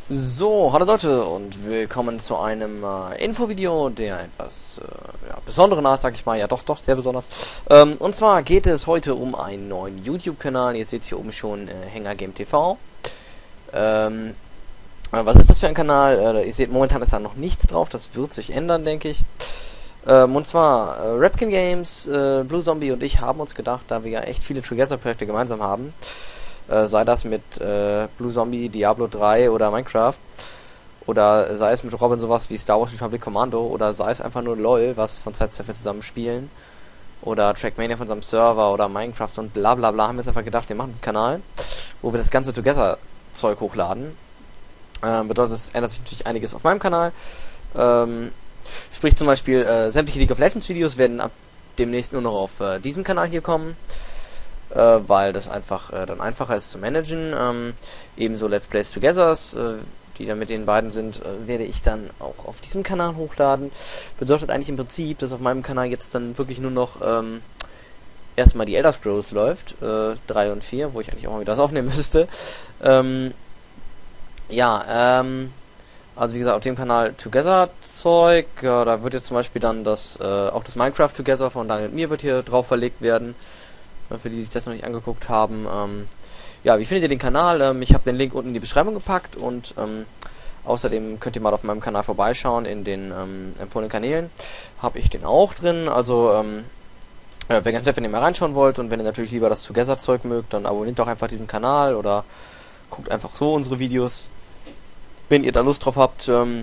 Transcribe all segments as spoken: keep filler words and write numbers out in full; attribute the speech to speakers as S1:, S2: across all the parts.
S1: So, hallo Leute und willkommen zu einem äh, Infovideo der etwas äh, ja, besonderen Art, sag ich mal. Ja, doch, doch, sehr besonders. Ähm, und zwar geht es heute um einen neuen YouTube-Kanal. Ihr seht hier oben schon äh, Hänger Game T V. Ähm, äh, was ist das für ein Kanal? Äh, ihr seht, momentan ist da noch nichts drauf. Das wird sich ändern, denke ich. Ähm, und zwar äh, Rapkin Games, äh, Blue Zombie und ich haben uns gedacht, da wir ja echt viele Together-Projekte gemeinsam haben, Äh, sei das mit äh, Blue Zombie, Diablo drei oder Minecraft, oder sei es mit Robin sowas wie Star Wars Republic Commando, oder sei es einfach nur LOL, was von Zeit zu Zeit wir zusammen spielen, oder Trackmania von unserem Server, oder Minecraft und bla bla bla, haben wir jetzt einfach gedacht, wir machen einen Kanal, wo wir das ganze Together-Zeug hochladen. Ähm, bedeutet, es ändert sich natürlich einiges auf meinem Kanal. Ähm, sprich zum Beispiel, äh, sämtliche League of Legends Videos werden ab demnächst nur noch auf äh, diesem Kanal hier kommen. Äh, weil das einfach äh, dann einfacher ist zu managen. Ähm, ebenso Let's Plays Togethers, äh, die dann mit den beiden sind, äh, werde ich dann auch auf diesem Kanal hochladen. Bedeutet eigentlich im Prinzip, dass auf meinem Kanal jetzt dann wirklich nur noch ähm, erstmal die Elder Scrolls läuft, äh, drei und vier, wo ich eigentlich auch mal wieder das aufnehmen müsste. Ähm, ja, ähm, also wie gesagt, auf dem Kanal Together Zeug, ja, da wird jetzt zum Beispiel dann das, äh, auch das Minecraft Together von Daniel und mir wird hier drauf verlegt werden. Für die, die sich das noch nicht angeguckt haben. Ähm, ja, wie findet ihr den Kanal? Ähm, ich habe den Link unten in die Beschreibung gepackt und ähm, außerdem könnt ihr mal auf meinem Kanal vorbeischauen in den ähm, empfohlenen Kanälen. Habe ich den auch drin, also ähm, ja, wäre ganz nett, wenn ihr mal reinschauen wollt, und wenn ihr natürlich lieber das Together-Zeug mögt, dann abonniert doch einfach diesen Kanal oder guckt einfach so unsere Videos, wenn ihr da Lust drauf habt. Ähm,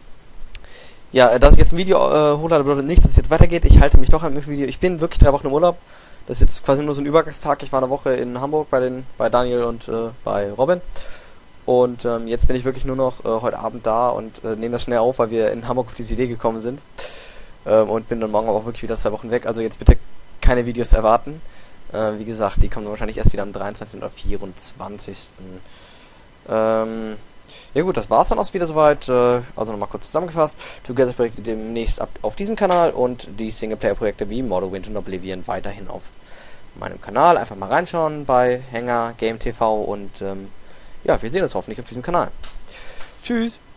S1: ja, dass ich jetzt ein Video äh, hochlade, bedeutet nicht, dass es jetzt weitergeht. Ich halte mich doch an dem Video. Ich bin wirklich drei Wochen im Urlaub. Das ist jetzt quasi nur so ein Übergangstag. Ich war eine Woche in Hamburg bei den bei Daniel und äh, bei Robin. Und ähm, jetzt bin ich wirklich nur noch äh, heute Abend da und äh, nehme das schnell auf, weil wir in Hamburg auf diese Idee gekommen sind. Ähm, und bin dann morgen auch wirklich wieder zwei Wochen weg. Also jetzt bitte keine Videos erwarten. Äh, wie gesagt, die kommen wahrscheinlich erst wieder am dreiundzwanzigsten oder vierundzwanzigsten Ähm, ja gut, das war's dann auch wieder soweit. Äh, also nochmal kurz zusammengefasst. Together-Projekte demnächst ab auf diesem Kanal und die Singleplayer-Projekte wie Morrowind und Oblivion weiterhin auf meinem Kanal. Einfach mal reinschauen bei Hänger Game T V und ähm, ja, wir sehen uns hoffentlich auf diesem Kanal. Tschüss!